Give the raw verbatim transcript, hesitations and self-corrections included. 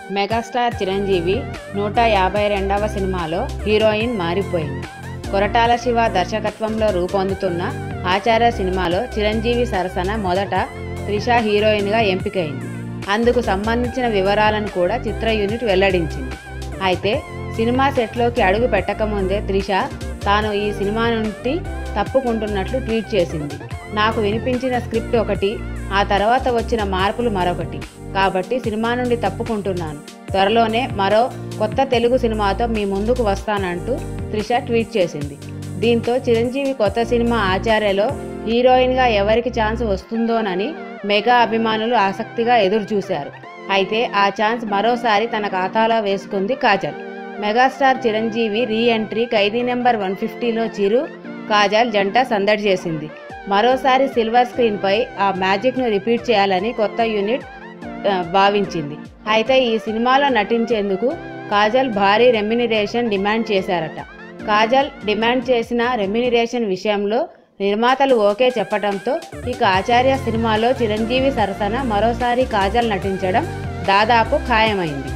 Megastar Chiranjeevi నూట యాభై రెండవ సినిమాలో హీరోయిన్ మారిపోయింది. కొరటాల శివ దర్శకత్వంలో రూపొందుతున్న ఆచార్య సినిమాలో చిరంజీవి సరసన మొదట త్రిష హీరోయిన్గా ఎంపికైంది. అందుకు సంబంధించిన వివరాలను కూడా చిత్ర యూనిట్ వెల్లడించింది. అయితే సినిమా సెట్లోకి అడుగు పెట్టకముందే త్రిష తాను ఈ సినిమా నుండి తప్పుకుంటున్నట్లు ట్వీట్ చేసింది. నాకు వినిపించిన స్క్రిప్ట్ ఒకటి, ఆ తర్వాత వచ్చిన మార్పులు మరొకటి, కాబట్టి సినిమా నుండి తప్పుకుంటున్నాను. త్వరలోనే మరో కొత్త తెలుగు సినిమాతో మీ ముందుకు వస్తానంటూ త్రిష ట్వీట్ చేసింది. దీంతో చిరంజీవి కొత్త సినిమా ఆచార్యలో హీరోయిన్గా ఎవరికి ఛాన్స్ వస్తుందోనని మెగా అభిమానులు ఆసక్తిగా ఎదురు చూశారు. అయితే ఆ ఛాన్స్ మరోసారి తన ఖాతాలో వేసుకుంది Kajal. Megastar Chiranjeevi re entry Khaidi number one ఫిఫ్టీలో చిరు, కాజల్ జంట సందడి చేసింది. మరోసారి సిల్వర్ స్క్రీన్పై ఆ మ్యాజిక్ను రిపీట్ చేయాలని కొత్త యూనిట్ భావించింది. అయితే ఈ సినిమాలో నటించేందుకు కాజల్ భారీ రెమ్యునరేషన్ డిమాండ్ చేశారట. కాజల్ డిమాండ్ చేసిన రెమ్యునరేషన్ విషయంలో నిర్మాతలు ఓకే చెప్పడంతో ఇక ఆచార్య సినిమాలో చిరంజీవి సరసన మరోసారి కాజల్ నటించడం దాదాపు ఖాయమైంది.